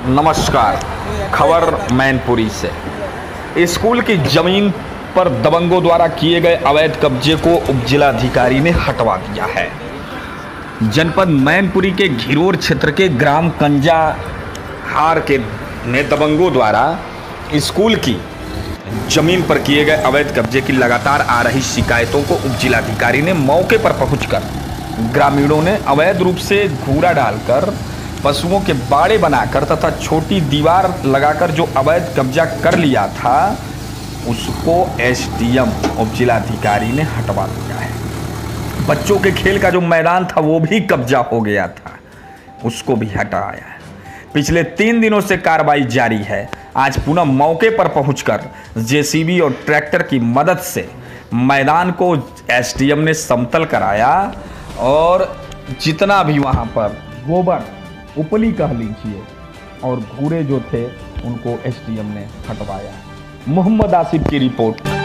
नमस्कार। खबर मैनपुरी से। स्कूल की जमीन पर दबंगों द्वारा किए गए अवैध कब्जे को उपजिलाधिकारी ने हटवा दिया है। जनपद मैनपुरी के घिरोर क्षेत्र के ग्राम कंजाहार के दबंगों द्वारा स्कूल की जमीन पर किए गए अवैध कब्जे की लगातार आ रही शिकायतों को उपजिलाधिकारी ने मौके पर पहुंचकर ग्रामीणों ने अवैध रूप से घूरा डालकर, पशुओं के बाड़े बनाकर तथा छोटी दीवार लगाकर जो अवैध कब्जा कर लिया था, उसको एसडीएम उपजिलाधिकारी ने हटवा दिया है। बच्चों के खेल का जो मैदान था वो भी कब्जा हो गया था, उसको भी हटाया है। पिछले 3 दिनों से कार्रवाई जारी है। आज पुनः मौके पर पहुंचकर जेसीबी और ट्रैक्टर की मदद से मैदान को एसडीएम ने समतल कराया और जितना भी वहां पर गोबर, उपली कह लीजिए, और घूरे जो थे उनको एसडीएम ने हटवाया। मोहम्मद आसिफ की रिपोर्ट।